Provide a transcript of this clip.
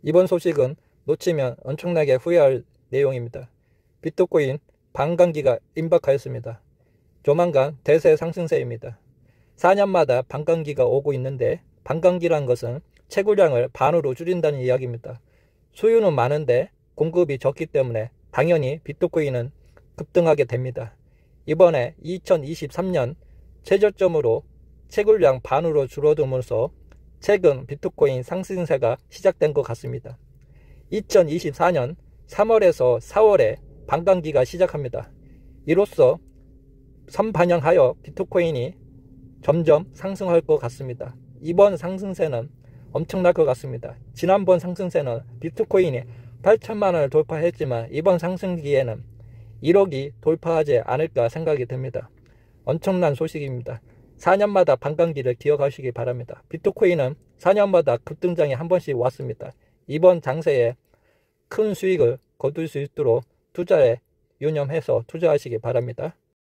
이번 소식은 놓치면 엄청나게 후회할 내용입니다. 비트코인 반감기가 임박하였습니다. 조만간 대세 상승세입니다. 4년마다 반감기가 오고 있는데 반감기란 것은 채굴량을 반으로 줄인다는 이야기입니다. 수요는 많은데 공급이 적기 때문에 당연히 비트코인은 급등하게 됩니다. 이번에 2023년 최저점으로 채굴량 반으로 줄어들면서 최근 비트코인 상승세가 시작된 것 같습니다. 2024년 3월에서 4월에 반감기가 시작합니다. 이로써 선반영하여 비트코인이 점점 상승할 것 같습니다. 이번 상승세는 엄청날 것 같습니다. 지난번 상승세는 비트코인이 8천만원을 돌파했지만 이번 상승기에는 1억이 돌파하지 않을까 생각이 듭니다. 엄청난 소식입니다. 4년마다 반감기를 기억하시기 바랍니다. 비트코인은 4년마다 급등장이 한 번씩 왔습니다. 이번 장세에 큰 수익을 거둘 수 있도록 투자에 유념해서 투자하시기 바랍니다.